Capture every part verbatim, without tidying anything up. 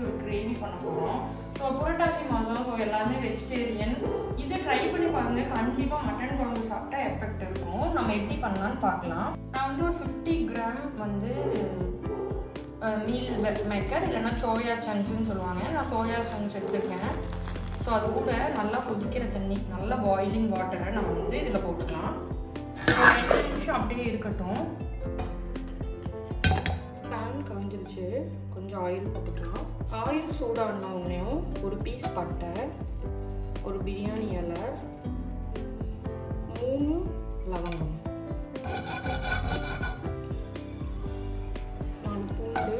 ஒரு கிரேவி பண்ண போகிறோம். ஸோ புரட்டாசி மாதம், ஸோ எல்லாமே வெஜிடேரியன். இதை ட்ரை பண்ணி பாருங்கள், கண்டிப்பாக மட்டன் குழம்பு சாப்பிட்டா எஃபெக்ட் இருக்கும். நம்ம எப்படி பண்ணலான்னு பார்க்கலாம். நான் வந்து ஒரு ஃபிஃப்டி கிராம் வந்து மீல் மேக்கர் இல்லைன்னா சோயா சங்க்ஸ்ன்னு சொல்லுவாங்க, நான் சோயா சங்க்ஸ் எடுத்துருக்கேன். ஸோ அது கூட நல்லா கொதிக்கிற தண்ணி, நல்லா பாயிலிங் வாட்டரை நம்ம வந்து இதில் போட்டுக்கலாம். ரெண்டு நிமிஷம் அப்படியே இருக்கட்டும். பேன் காஞ்சிருச்சு, கொஞ்சம் ஆயில் போட்டுக்கலாம். ஆயில் சூடான உடனேயும் ஒரு பீஸ் பட்டை, ஒரு பிரியாணி இலை, மூணு லவங்கம், நாலு பூண்டு,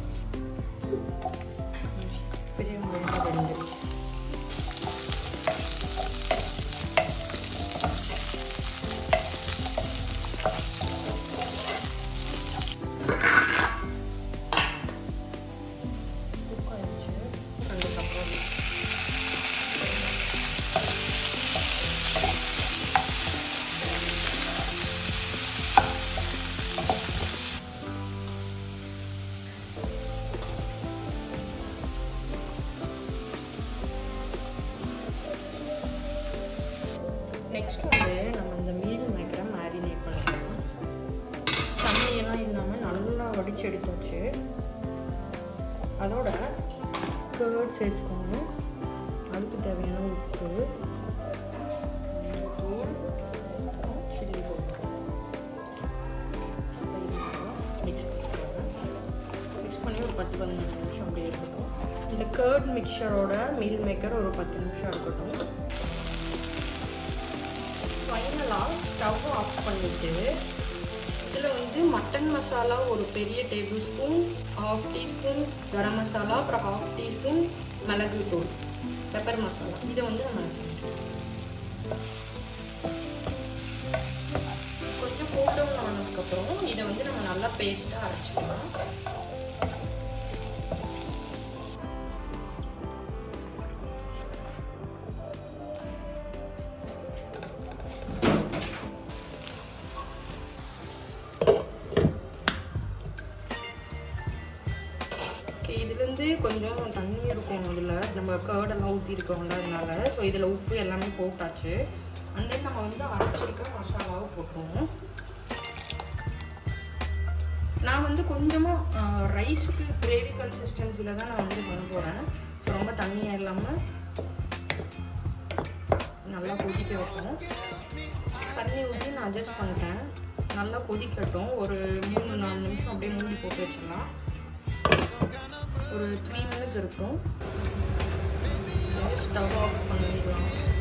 பெரிய வெங்காயம் ரெண்டு. நெக்ஸ்ட் வந்து நம்ம இந்த மீல் மேக்கரை மேரினேட் பண்ணிக்கலாம். தண்ணியெல்லாம் இல்லாமல் நல்லா வடிச்சு எடுத்தாச்சு. அதோட கர்ட் சேர்த்துக்கோங்க. அதுக்கு தேவையான உப்பு, தூள், சில்லி பவுடர் மிக்ஸ் பண்ணிக்கோங்க. மிக்ஸ் பண்ணி ஒரு பத்து பதினஞ்சு நிமிஷம் அப்படியே இருக்கட்டும். இந்த கர்ட் மிக்சரோட மீல் மேக்கர் ஒரு பத்து நிமிஷம் இருக்கட்டும். ஃபைனலாக ஸ்டவ் ஆஃப் பண்ணிவிட்டு இதில் வந்து மட்டன் மசாலா ஒரு பெரிய tablespoon, half teaspoon garam masala, அப்புறம் ஹாஃப் டீஸ்பூன் மிளகு தூள், பெப்பர் மசாலா, இதை வந்து நம்ம கொஞ்சம் கூல் ஆனதுக்கப்புறம் இதை வந்து நம்ம நல்லா பேஸ்ட்டாக அரைச்சிக்கலாம். இதுலேருந்து கொஞ்சம் தண்ணி இருக்கும், இதில் நம்ம கர்டெல்லாம் ஊற்றி இருக்கோம்ல, அதனால. ஸோ இதில் உப்பு எல்லாமே போட்டாச்சு. அண்ட் தென் நம்ம வந்து அரைச்சிருக்க மசாலாவை போட்டுருவோம். நான் வந்து கொஞ்சமாக ரைஸுக்கு கிரேவி கன்சிஸ்டன்சியில் தான் நான் வந்து பண்ண போகிறேன். ஸோ ரொம்ப தண்ணியாக இல்லாமல் நல்லா கொதிக்க வைப்போம். தண்ணி ஊற்றி நான் அட்ஜஸ்ட் பண்ணிட்டேன். நல்லா கொதிக்கட்டும். ஒரு மூணு நாலு நிமிஷம் அப்படியே மூடி போட்டு வச்சிடலாம். ஒரு த்ரீ மினிட்ஸ் இருக்கும். ஸ்டவ் ஆஃப் பண்ணிடலாம்.